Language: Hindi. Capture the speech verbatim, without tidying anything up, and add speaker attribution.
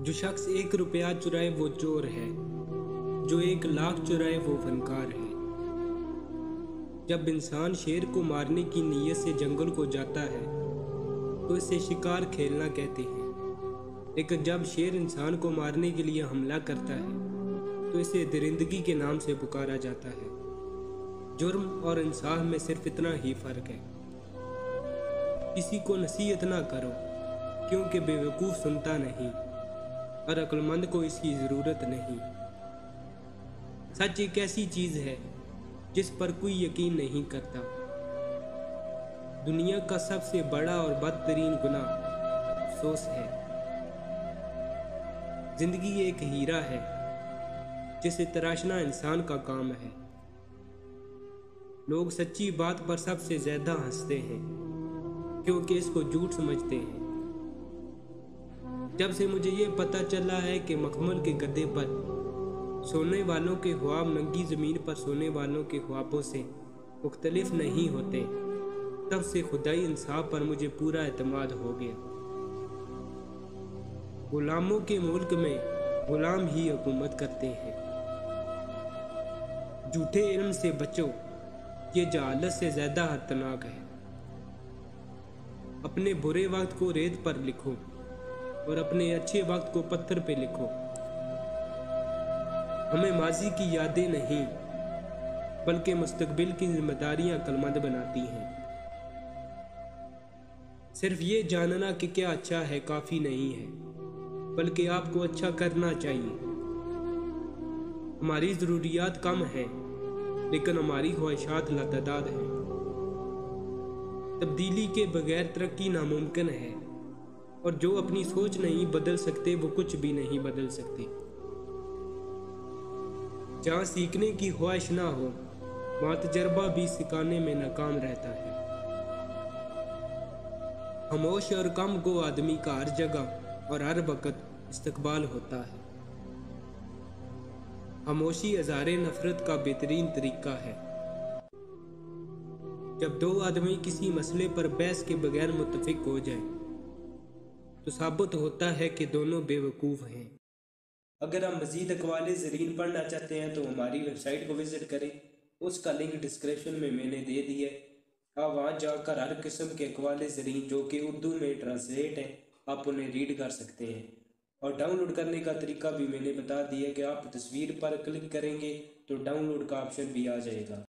Speaker 1: जो शख्स एक रुपया चुराए वो चोर है, जो एक लाख चुराए वो फनकार है। जब इंसान शेर को मारने की नीयत से जंगल को जाता है तो इसे शिकार खेलना कहते हैं, लेकिन जब शेर इंसान को मारने के लिए हमला करता है तो इसे दरिंदगी के नाम से पुकारा जाता है। जुर्म और इंसाफ में सिर्फ इतना ही फर्क है। किसी को नसीहत ना करो क्योंकि बेवकूफ़ सुनता नहीं और अक्लमंद को इसकी ज़रूरत नहीं। सच एक ऐसी चीज़ है जिस पर कोई यकीन नहीं करता। दुनिया का सबसे बड़ा और बदतरीन गुनाह अफसोस है। जिंदगी एक हीरा है जिसे तराशना इंसान का काम है। लोग सच्ची बात पर सबसे ज्यादा हंसते हैं क्योंकि इसको झूठ समझते हैं। जब से मुझे ये पता चला है कि मखमल के गद्दे पर सोने वालों के ख्वाब नंगी ज़मीन पर सोने वालों के ख्वाबों से मुख्तलिफ नहीं होते, तब से खुदाई इंसाफ पर मुझे पूरा एतमाद हो गया। गुलामों के मुल्क में गुलाम ही हुकूमत करते हैं। झूठे इल्म से बचो, ये जहालत से ज़्यादा खतरनाक है। अपने बुरे वक्त को रेत पर लिखो और अपने अच्छे वक्त को पत्थर पे लिखो। हमें माजी की यादें नहीं बल्कि मुस्तकबिल की जिम्मेदारियां अक्लमंद बनाती हैं। सिर्फ ये जानना कि क्या अच्छा है काफ़ी नहीं है, बल्कि आपको अच्छा करना चाहिए। हमारी ज़रूरियात कम हैं लेकिन हमारी ख्वाहिशात लातादाद हैं। तब्दीली के बगैर तरक्की नामुमकिन है और जो अपनी सोच नहीं बदल सकते वो कुछ भी नहीं बदल सकते। जहाँ सीखने की ख्वाहिश ना हो वहाँ तजर्बा भी सिखाने में नाकाम रहता है। खामोश और कम गो आदमी का हर जगह और हर वक्त इस्तकबाल होता है। खामोशी अज़ारे नफरत का बेहतरीन तरीका है। जब दो आदमी किसी मसले पर बहस के बगैर मुत्तफिक हो जाए तो साबित होता है कि दोनों बेवकूफ़ हैं। अगर आप मज़ीद अक़वाल ज़रीन पढ़ना चाहते हैं तो हमारी वेबसाइट को विज़िट करें। उसका लिंक डिस्क्रिप्शन में मैंने दे दिया है। आप वहाँ जाकर हर किस्म के अक़वाल ज़रीन जो कि उर्दू में ट्रांसलेट है आप उन्हें रीड कर सकते हैं। और डाउनलोड करने का तरीका भी मैंने बता दिया कि आप तस्वीर पर क्लिक करेंगे तो डाउनलोड का ऑप्शन भी आ जाएगा।